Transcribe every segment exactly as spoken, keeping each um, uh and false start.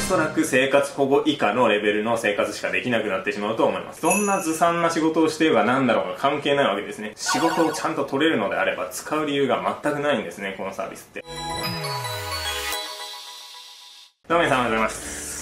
そらく生活保護以下のレベルの生活しかできなくなってしまうと思います。どんなずさんな仕事をしているかなんだろうが関係ないわけですね。仕事をちゃんと取れるのであれば使う理由が全くないんですね、このサービスって。どうも皆さんおはようございます。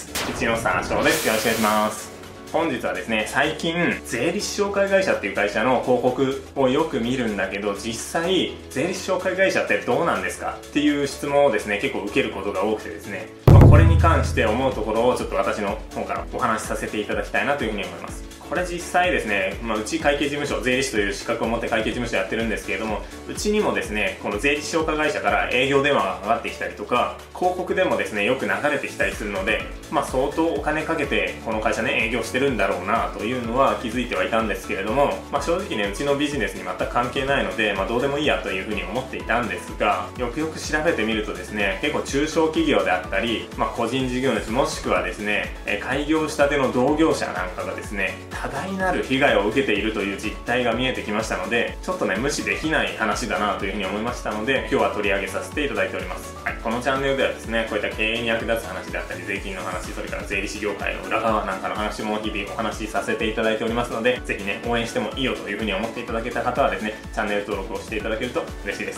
一ノさん翔です。よろしくお願いします。本日はですね、最近税理士紹介会社っていう会社の広告をよく見るんだけど、実際税理士紹介会社ってどうなんですかっていう質問をですね、結構受けることが多くてですね、まあ、これに関して思うところをちょっと私の方からお話しさせていただきたいなというふうに思います。これ実際ですね、まあ、うち会計事務所、税理士という資格を持って会計事務所やってるんですけれども、うちにもですね、この税理士紹介会社から営業電話がかかってきたりとか、広告でもですね、よく流れてきたりするので、まあ相当お金かけてこの会社ね、営業してるんだろうなというのは気づいてはいたんですけれども、まあ正直ね、うちのビジネスに全く関係ないので、まあどうでもいいやというふうに思っていたんですが、よくよく調べてみるとですね、結構中小企業であったり、まあ個人事業主もしくはですね、開業したての同業者なんかがですね、多大なる被害を受けているという実態が見えてきましたので、ちょっとね、無視できない話だなというふうに思いましたので、今日は取り上げさせていただいております。はい、このチャンネルではですね、こういった経営に役立つ話であったり、税金の話、それから税理士業界の裏側なんかの話も日々お話しさせていただいておりますので、ぜひね、応援してもいいよというふうに思っていただけた方はですね、チャンネル登録をしていただけると嬉しいです。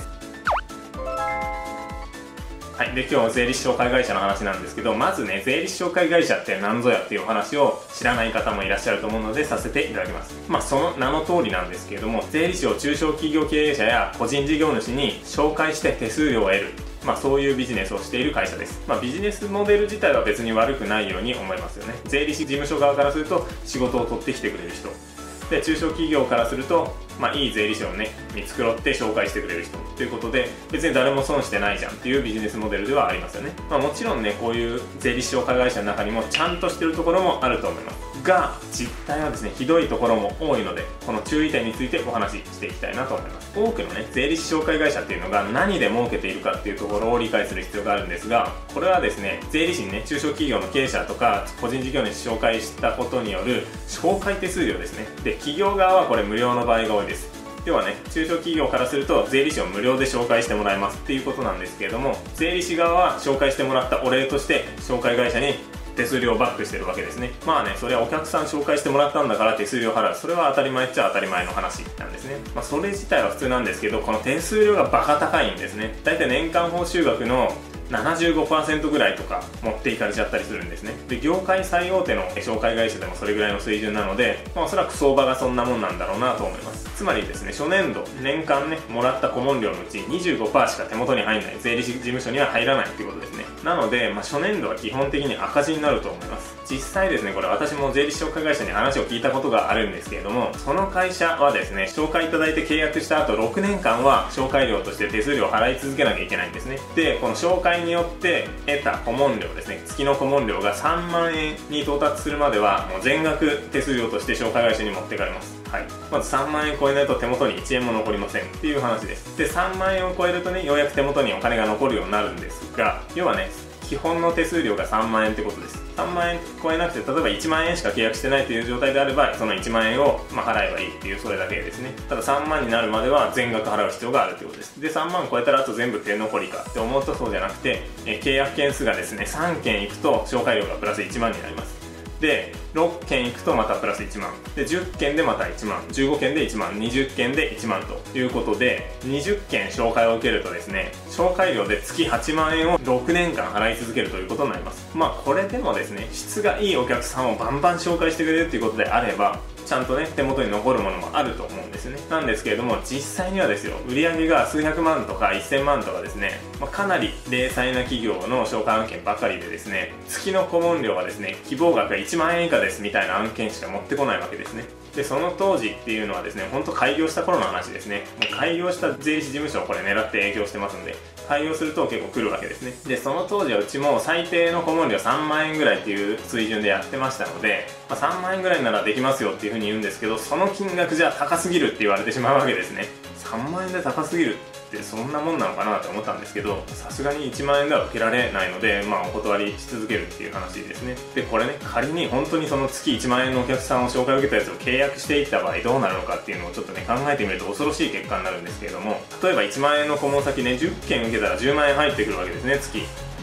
はい。で、今日税理士紹介会社の話なんですけど、まずね、税理士紹介会社って何ぞやっていうお話を知らない方もいらっしゃると思うので、させていただきます。まあ、その名の通りなんですけれども、税理士を中小企業経営者や個人事業主に紹介して手数料を得る。まあそういうビジネスをしている会社です。まあビジネスモデル自体は別に悪くないように思いますよね。税理士事務所側からすると仕事を取ってきてくれる人。で、中小企業からすると、まあいい税理士をね、見繕って紹介してくれる人ということで、別に誰も損してないじゃんっていうビジネスモデルではありますよね。まあもちろんね、こういう税理士紹介会社の中にもちゃんとしてるところもあると思います。が、実態はですね、ひどいところも多いので、この注意点についてお話ししていきたいなと思います。多くのね、税理士紹介会社っていうのが何で儲けているかっていうところを理解する必要があるんですが、これはですね、税理士にね、中小企業の経営者とか個人事業主紹介したことによる紹介手数料ですね。で、企業側はこれ無料の場合が多いです。要はね、中小企業からすると税理士を無料で紹介してもらえますっていうことなんですけれども、税理士側は紹介してもらったお礼として紹介会社に手数料をバックしてるわけですね。まあね、それはお客さん紹介してもらったんだから手数料払う。それは当たり前っちゃ当たり前の話なんですね。まあそれ自体は普通なんですけど、この手数料がバカ高いんですね。だいたい年間報酬額のななじゅうごパーセント ぐらいとか持っていかれちゃったりするんですね。で、業界最大手の紹介会社でもそれぐらいの水準なので、まあ、おそらく相場がそんなもんなんだろうなと思います。つまりですね、初年度、年間ね、もらった顧問料のうち にじゅうごパーセント しか手元に入らない、税理士事務所には入らないっていうことですね。なので、まあ、初年度は基本的に赤字になると思います。実際ですね、これ私も税理士紹介会社に話を聞いたことがあるんですけれども、その会社はですね、紹介いただいて契約した後ろくねんかんは紹介料として手数料を払い続けなきゃいけないんですね。で、この紹介によって得た顧問料ですね、月の顧問料がさんまんえんに到達するまではもう全額手数料として紹介会社に持ってかれます。はい、まずさんまんえん超えないと手元にいちえんも残りませんっていう話です。で、さんまんえんを超えるとね、ようやく手元にお金が残るようになるんですが、要はね、基本の手数料がさんまんえんってことです。さんまんえん超えなくて、例えばいちまんえんしか契約してないという状態であれば、そのいちまんえんをまあ払えばいいっていう、それだけですね。たださんまんになるまでは全額払う必要があるってことです。で、さんまん超えたらあと全部手残りかって思うとそうじゃなくて、え契約件数がですね、さんけんいくと紹介料がプラスいちまんになります。で、ろっけんいくとまたプラスいちまん。で、じゅっけんでまたいちまん。じゅうごけんでいちまん。にじゅっけんでいちまんということで、にじゅっけん紹介を受けるとですね、紹介料で月はちまんえんをろくねんかん払い続けるということになります。まあ、これでもですね、質がいいお客さんをバンバン紹介してくれるっていうことであれば、ちゃんとね、手元に残るものもあると思うんですね。なんですけれども、実際にはですよ、売上が数百万とかせんまんとかですね、まあ、かなり零細な企業の紹介案件ばかりでですね、月の顧問料はですね、希望額がいちまんえん以下ですみたいな案件しか持ってこないわけですね。で、その当時っていうのはですね、ほんと開業した頃の話ですね。もう開業した税理士事務所をこれ狙って営業してますんで、開業すると結構来るわけですね。で、その当時はうちも最低の顧問料さんまんえんぐらいっていう水準でやってましたので、まあ、さんまんえんぐらいならできますよっていうふうに言うんですけど、その金額じゃ高すぎるって言われてしまうわけですね。さんまんえんで高すぎるってそんなもんなのかなと思ったんですけど、さすがにいちまんえんでは受けられないので、まあお断りし続けるっていう話ですね。で、これね、仮に本当にその月いちまんえんのお客さんを紹介を受けたやつを契約していった場合どうなるのかっていうのをちょっとね、考えてみると恐ろしい結果になるんですけれども、例えばいちまんえんの顧問先ね、じゅっけん受けたらじゅうまんえん入ってくるわけですね、月。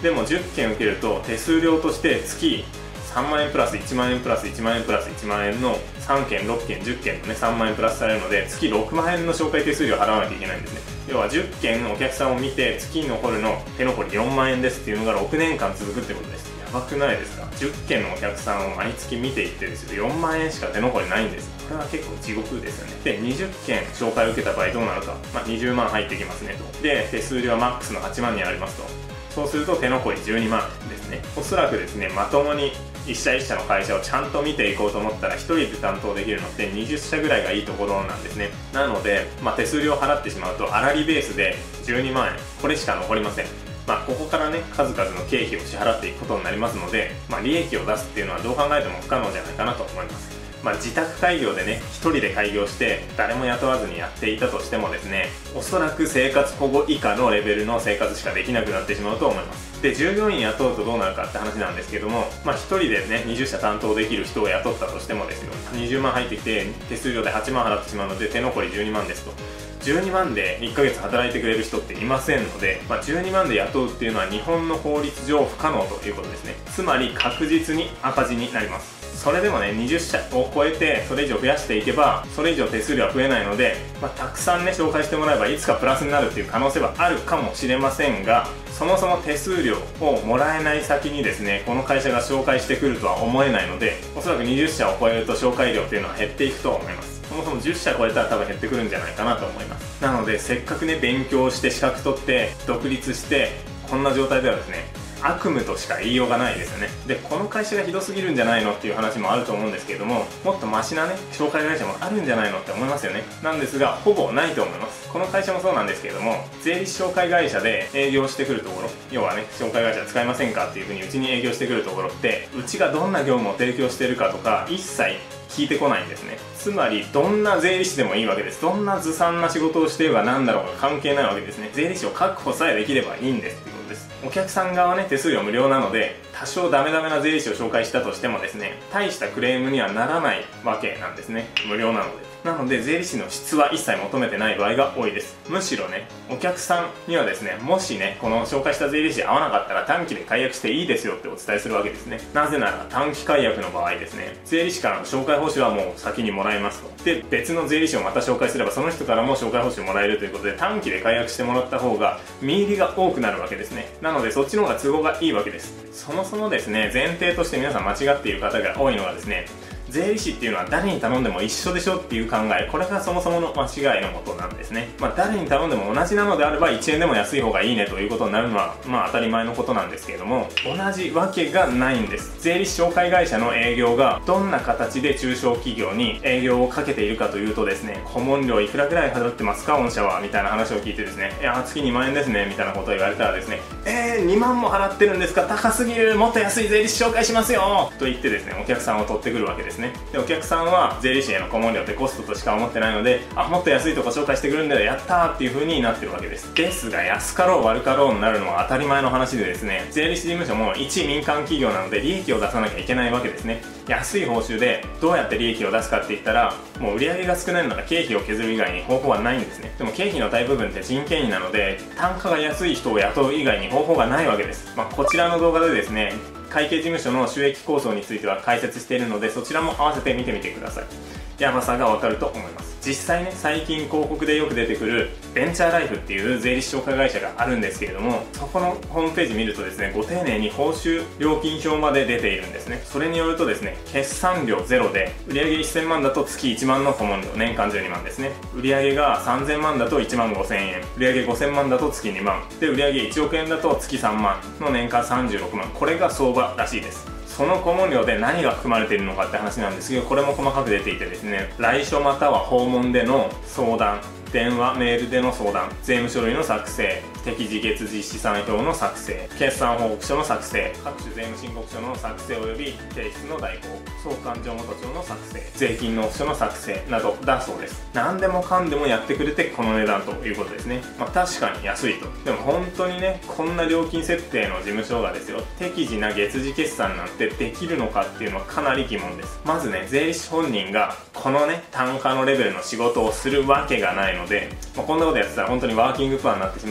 でもじゅっけん受けると手数料として月さんまんえんプラスいちまんえんプラスいちまんえんプラスいちまんえんのさんけんろっけんじゅっけんのねさんまんえんプラスされるので、月ろくまんえんの紹介手数料払わなきゃいけないんですね。要はじゅっけんお客さんを見て月に残るの手残りよんまんえんですっていうのがろくねんかん続くってことです。やばくないですか？じゅっけんのお客さんを毎月見ていってですよ、よんまんえんしか手残りないんです。これは結構地獄ですよね。でにじゅっけん紹介を受けた場合どうなるか、まあ、にじゅうまん入ってきますねと。で手数料はマックスのはちまんになりますと。そうすると手残りじゅうにまんですね。おそらくですね、まともに一社一社の会社をちゃんと見ていこうと思ったらひとりで担当できるのってにじゅっしゃぐらいがいいところなんですね。なので、まあ、手数料払ってしまうと粗利ベースでじゅうにまんえん、これしか残りません。まあ、ここからね数々の経費を支払っていくことになりますので、まあ、利益を出すっていうのはどう考えても不可能じゃないかなと思います。まあ、自宅開業でねひとりで開業して誰も雇わずにやっていたとしてもですね、おそらく生活保護以下のレベルの生活しかできなくなってしまうと思います。で従業員雇うとどうなるかって話なんですけども、まあ、ひとりでねにじゅっしゃ担当できる人を雇ったとしてもですよ、にじゅうまん入ってきて手数料ではちまん払ってしまうので手残りじゅうにまんですと。じゅうにまんでいっかげつ働いてくれる人っていませんので、まあ、じゅうにまんで雇うっていうのは日本の法律上不可能ということですね。つまり確実に赤字になります。それでもねにじゅっしゃを超えてそれ以上増やしていけばそれ以上手数料は増えないので、まあ、たくさんね紹介してもらえばいつかプラスになるっていう可能性はあるかもしれませんが、そもそも手数料をもらえない先にですねこの会社が紹介してくるとは思えないので、おそらくにじゅっしゃを超えると紹介料っていうのは減っていくと思います。そもそもじゅっしゃ超えたら多分減ってくるんじゃないかなと思います。なのでせっかくね勉強して資格取って独立してこんな状態ではですね悪夢としか言いようがないですよね。でこの会社がひどすぎるんじゃないのっていう話もあると思うんですけれども、もっとマシなね紹介会社もあるんじゃないのって思いますよね。なんですがほぼないと思います。この会社もそうなんですけれども、税理士紹介会社で営業してくるところ、要はね紹介会社使いませんかっていうふうにうちに営業してくるところって、うちがどんな業務を提供してるかとか一切聞いてこないんですね。つまりどんな税理士でもいいわけです。どんなずさんな仕事をしているかなんだろうが関係ないわけですね。税理士を確保さえできればいいんですっていうことです。お客さん側はね手数料無料なので、多少ダメダメな税理士を紹介したとしてもですね大したクレームにはならないわけなんですね、無料なので。なので税理士の質は一切求めてない場合が多いです。むしろねお客さんにはですね、もしねこの紹介した税理士合わなかったら短期で解約していいですよってお伝えするわけですね。なぜなら短期解約の場合ですね、税理士からの紹介報酬はもう先にもらえますと。で別の税理士をまた紹介すればその人からも紹介報酬もらえるということで、短期で解約してもらった方が見入りが多くなるわけですね。なのでそっちの方が都合がいいわけです。そもそもですね前提として皆さん間違っている方が多いのがですね、税理士っていうのは誰に頼んでも一緒でしょっていう考え、これがそもそもの間違いのもとなんですね。まあ誰に頼んでも同じなのであればいちえんでも安い方がいいねということになるのはまあ当たり前のことなんですけれども、同じわけがないんです。税理士紹介会社の営業がどんな形で中小企業に営業をかけているかというとですね、顧問料いくらぐらい払ってますか御社はみたいな話を聞いてですね、いや月にまんえんですねみたいなことを言われたらですね、えーにまんも払ってるんですか、高すぎる、もっと安い税理士紹介しますよと言ってですねお客さんを取ってくるわけですね。でお客さんは税理士への顧問料ってコストとしか思ってないので、あもっと安いとこ紹介してくるんだよやったーっていう風になってるわけです。ですが安かろう悪かろうになるのは当たり前の話でですね、税理士事務所も一民間企業なので利益を出さなきゃいけないわけですね。安い報酬でどうやって利益を出すかって言ったら、もう売り上げが少ないなら経費を削る以外に方法はないんですね。でも経費の大部分って人件費なので、単価が安い人を雇う以外に方法がないわけです。まあ、こちらの動画でですね会計事務所の収益構想については解説しているので、そちらも合わせて見てみてください。ヤバさがわかると思います。実際ね最近広告でよく出てくるベンチャーライフっていう税理士紹介会社があるんですけれども、そこのホームページ見るとですねご丁寧に報酬料金表まで出ているんですね。それによるとですね決算料ゼロで売上せんまんだと月いちまんの顧問料、年間じゅうにまんですね。売上がさんぜんまんだといちまんごせんえん、売上ごせんまんだと月にまんで、売上いちおくえんだと月さんまんの年間さんじゅうろくまん、これが相場らしいです。その顧問料で何が含まれているのかって話なんですけど、これも細かく出ていてですね、来所または訪問での相談、電話メールでの相談、税務書類の作成、適時月次資産表の作成、決算報告書の作成、各種税務申告書の作成及び提出の代行、総勘定元帳の作成、税金納付書の作成などだそうです。何でもかんでもやってくれてこの値段ということですね。まあ確かに安いと。でも本当にねこんな料金設定の事務所がですよ適時な月次決算なんてできるのかっていうのはかなり疑問です。まずね税理士本人がこのね単価のレベルの仕事をするわけがないので、まあ、こんなことやってたら本当にワーキングプアになってしまいますの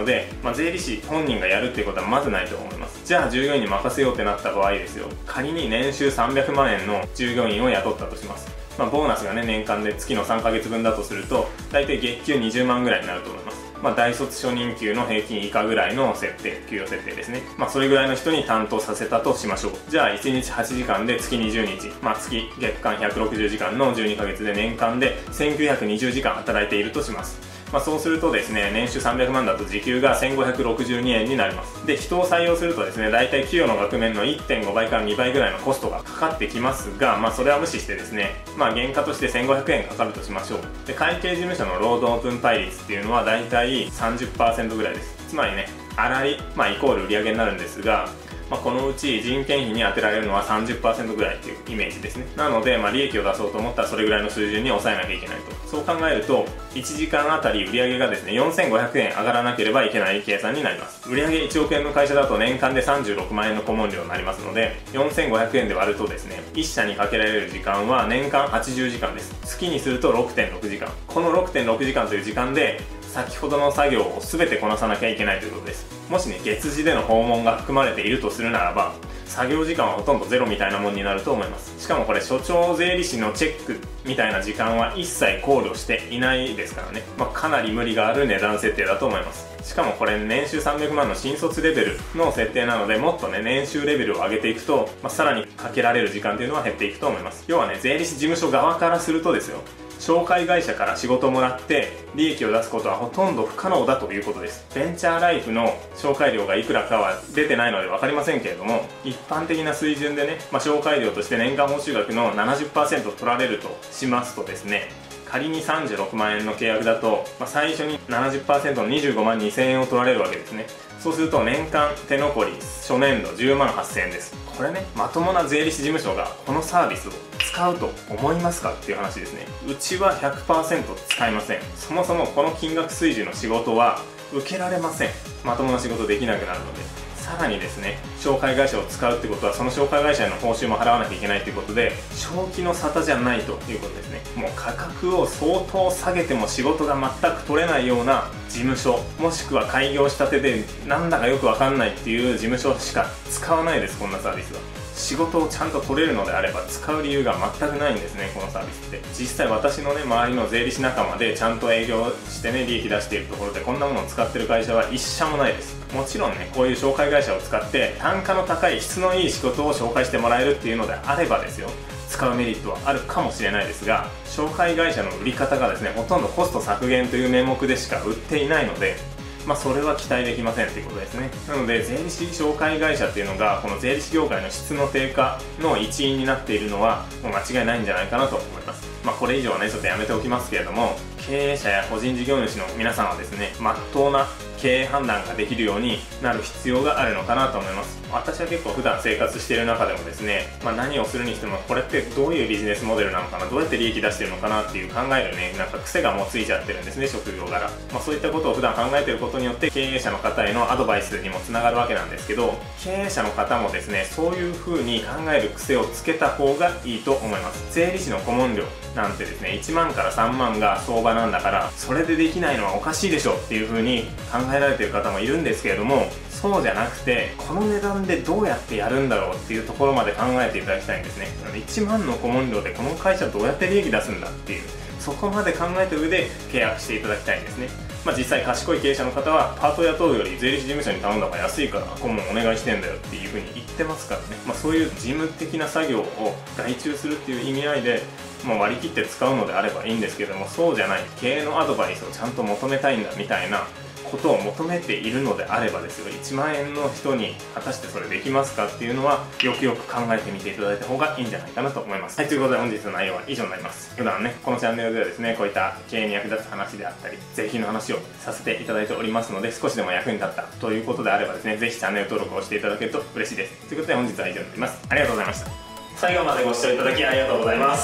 ので、まあ、税理士本人がやるっていうことはまずないと思います。じゃあ従業員に任せようってなった場合ですよ、仮に年収さんびゃくまんえんの従業員を雇ったとします。まあ、ボーナスがね年間で月のさんかげつぶんだとすると大体月給にじゅうまんぐらいになると思います。まあ、大卒初任給の平均以下ぐらいの設定、給与設定ですね。まあ、それぐらいの人に担当させたとしましょう。じゃあいちにちはちじかんで月にじゅうにち、まあ、月月間ひゃくろくじゅうじかんのじゅうにかげつで年間でせんきゅうひゃくにじゅうじかん働いているとします。まあ、そうするとですね、年収さんびゃくまんだと時給がせんごひゃくろくじゅうにえんになります。で、人を採用するとですね、大体給与の額面の いってんごばいからにばいぐらいのコストがかかってきますが、まあそれは無視してですね、まあ原価としてせんごひゃくえんかかるとしましょう。で、会計事務所の労働分配率っていうのは大体 さんじゅっパーセント ぐらいです。つまりね、粗利、まあイコール売上になるんですが、まあ、このうち人件費に充てられるのは さんじゅっパーセント ぐらいっていうイメージですね。なので、まあ、利益を出そうと思ったらそれぐらいの水準に抑えなきゃいけないと。そう考えるといちじかんあたり売上がですねよんせんごひゃくえん上がらなければいけない計算になります。売上いちおくえんの会社だと年間でさんじゅうろくまんえんの顧問料になりますので、よんせんごひゃくえんで割るとですね、いっしゃにかけられる時間は年間はちじゅうじかんです。月にすると ろくてんろくじかん。この ろくてんろくじかんという時間で先ほどの作業を全てこなさなきゃいけないということです。もしね、月次での訪問が含まれているとするならば、作業時間はほとんどゼロみたいなもんになると思います。しかもこれ所長税理士のチェックみたいな時間は一切考慮していないですからね、まあ、かなり無理がある値段設定だと思います。しかもこれ年収さんびゃくまんの新卒レベルの設定なので、もっとね年収レベルを上げていくと、まあ、さらにかけられる時間というのは減っていくと思います。要はね、税理士事務所側からするとですよ、紹介会社から仕事をもらって利益を出すことはほとんど不可能だということです。ベンチャーライフの紹介料がいくらかは出てないので分かりませんけれども、一般的な水準でね、まあ、紹介料として年間報酬額の ななじゅっパーセント 取られるとしますとですね、仮にさんじゅうろくまんえんの契約だと、まあ、最初に ななじゅっパーセント のにじゅうごまんにせんえんを取られるわけですね。そうすると年間手残り初年度じゅうまんはっせんえんです。これね、まともな税理士事務所がこのサービスを使うと思いますかっていう話ですね。うちは ひゃくパーセント 使いません。そもそもこの金額水準の仕事は受けられません。まともな仕事できなくなるので。さらにですね、紹介会社を使うってことはその紹介会社への報酬も払わなきゃいけないということで、正気の沙汰じゃないということですね。もう価格を相当下げても仕事が全く取れないような事務所、もしくは開業したてでなんだかよくわかんないっていう事務所しか使わないです、こんなサービスは。仕事をちゃんと取れるのであれば使う理由が全くないんですね、このサービスって。実際私のね周りの税理士仲間でちゃんと営業してね利益出しているところでこんなものを使ってる会社は一社もないです。もちろんね、こういう紹介会社を使って単価の高い質のいい仕事を紹介してもらえるっていうのであればですよ、使うメリットはあるかもしれないですが、紹介会社の売り方がですねほとんどコスト削減という名目でしか売っていないので、まあそれは期待できませんということですね。なので税理士紹介会社っていうのがこの税理士業界の質の低下の一因になっているのはもう間違いないんじゃないかなと思います。まあこれ以上はねちょっとやめておきますけれども、経営者や個人事業主の皆さんはですね、まっとうな経営判断ができるようになる必要があるのかなと思います。私は結構普段生活している中でもですね、まあ、何をするにしてもこれってどういうビジネスモデルなのかな、どうやって利益出してるのかなっていう考えるね、なんか癖がもうついちゃってるんですね、職業柄。まあ、そういったことを普段考えていることによって経営者の方へのアドバイスにもつながるわけなんですけど、経営者の方もですねそういう風に考える癖をつけた方がいいと思います。税理士の顧問料なんてですねいちまんからさんまんが相場なんだからそれでできないのはおかしいでしょっていう風に考えられている方もいるんですけれども、そうじゃなくてこの値段でどうやってやるんだろうっていうところまで考えていただきたいんですね。いちまんの顧問料でこの会社どうやって利益出すんだっていう、そこまで考えた上で契約していただきたいんですね。まあ、実際賢い経営者の方はパート雇うより税理士事務所に頼んだ方が安いから顧問お願いしてんだよっていう風に言ってますからね。まあ、そういう事務的な作業を外注するっていう意味合いでもう割り切って使うのであればいいんですけども、そうじゃない経営のアドバイスをちゃんと求めたいんだみたいなことを求めているのであればですよ、いちまんえんの人に果たしてそれできますかっていうのはよくよく考えてみていただいた方がいいんじゃないかなと思います。はい、ということで本日の内容は以上になります。普段ねこのチャンネルではですねこういった経営に役立つ話であったり税金の話をさせていただいておりますので、少しでも役に立ったということであればですねぜひチャンネル登録をしていただけると嬉しいです。ということで本日は以上になります。ありがとうございました。最後までご視聴いただきありがとうございます。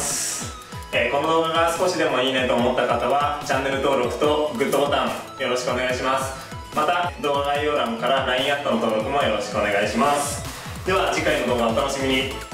えー、この動画が少しでもいいねと思った方はチャンネル登録とグッドボタンよろしくお願いします。また動画概要欄から ライン アットの登録もよろしくお願いします。では次回の動画をお楽しみに。